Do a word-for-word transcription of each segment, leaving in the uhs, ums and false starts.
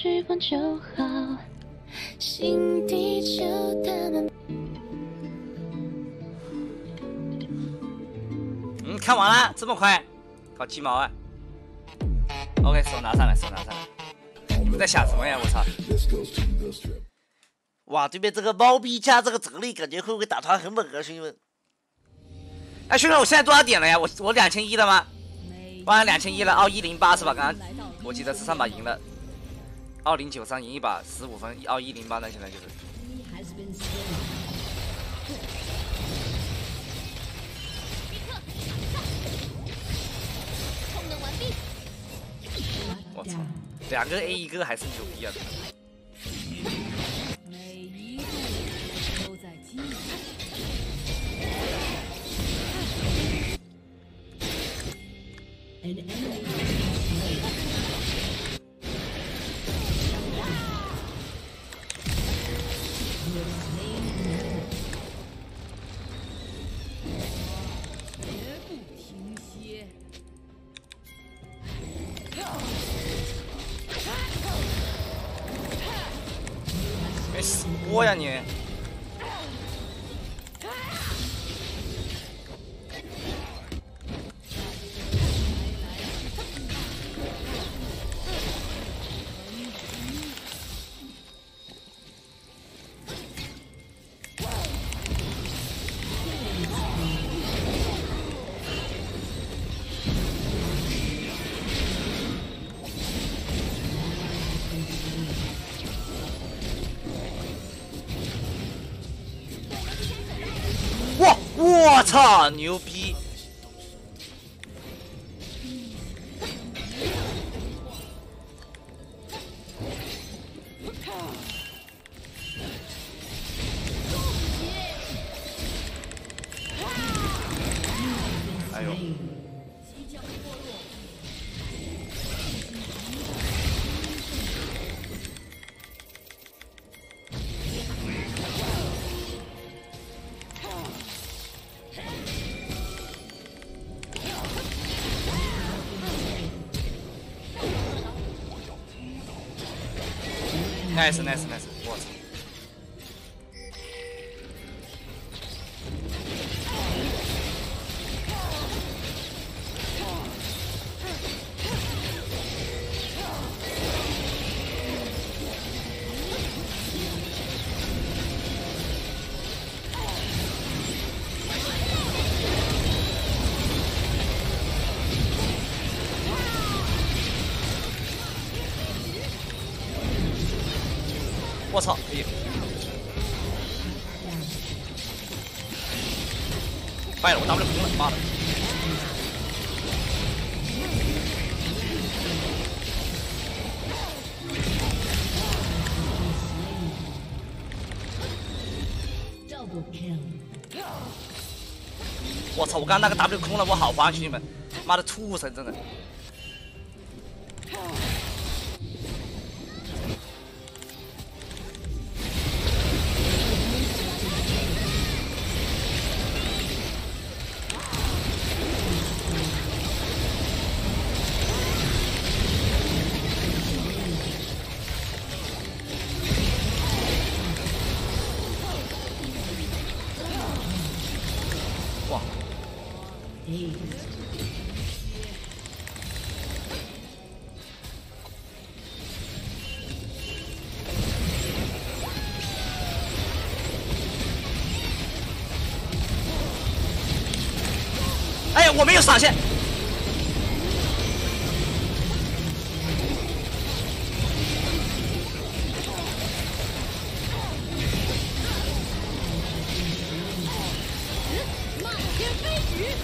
时光就好，新地球他们。 嗯，看完了，这么快，搞鸡毛啊 ！OK， 手拿上来，手拿上来。我们在想什么呀？我操！哇，对面这个猫逼加这个哲力，感觉会不会打团很猛啊，兄弟们？哎，兄弟们，我现在多少点了呀？我我两千一了吗？我两千一了，奥一零八是吧？刚刚我记得是上把赢了，二零九三赢一把十五分，奥一零八那现在就是。我操，两个 A 一个还是牛逼啊！ 每一步都在积累。An enemy绝不停歇。 没死过呀你！哇！我操，牛逼！哎呦！nice nice nice， 我操！我操！哎呀！坏了，我 W 空了，妈的！我操！我刚刚那个 W 空了，我好慌，兄弟们！妈的，畜生，真的！哇！哎呀，我没有闪现。 漫天飞雨。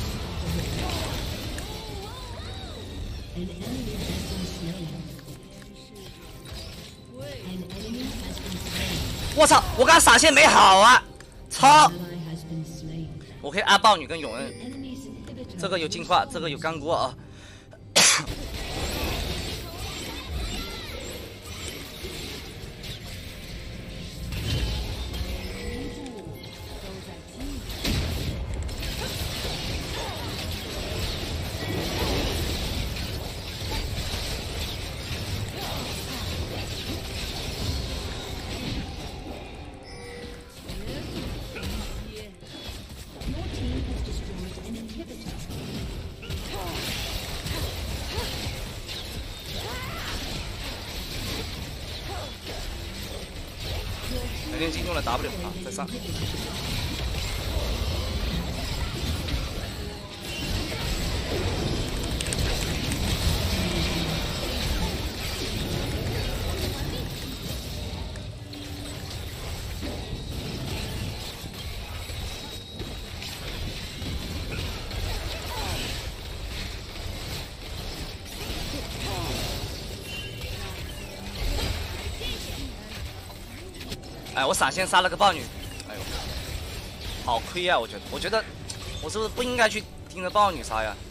我操！我刚闪现没好啊！操！我可以阿豹女跟永恩，这个有进化，这个有干锅啊！ 连击用了 W 啊，再上。哎，我闪现杀了个豹女，哎呦，好亏啊！我觉得，我觉得我是不是不应该去盯着豹女杀呀？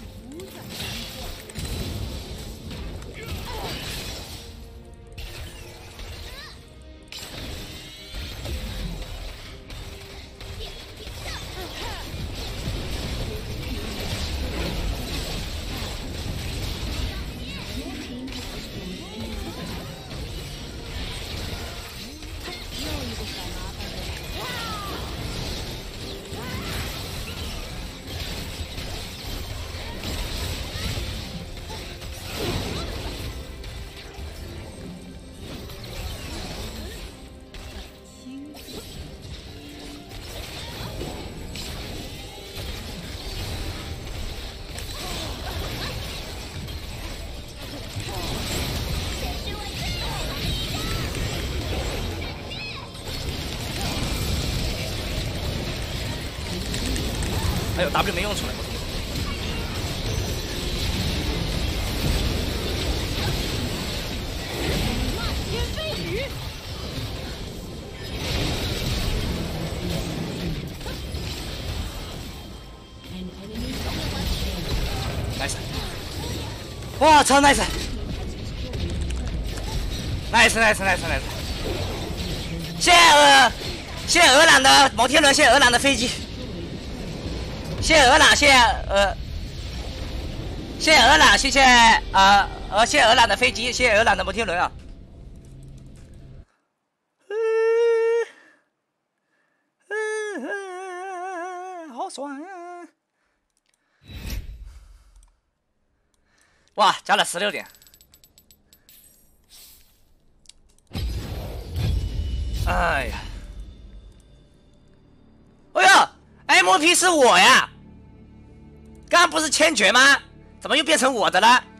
哎呦 ，W 没用出来。 天飞羽， nice， 我操 nice， nice nice nice nice， 谢谢鹅，谢谢鹅朗的摩天轮，谢谢鹅朗的飞机。 谢谢鹅朗，谢谢呃，谢谢鹅朗，谢谢呃呃，谢谢鹅朗的飞机，谢谢鹅朗的摩天轮啊。好爽啊！哇，加了十六点。哎呀，哎呀 ，M P 是我呀！ 刚刚不是千珏吗？怎么又变成我的了？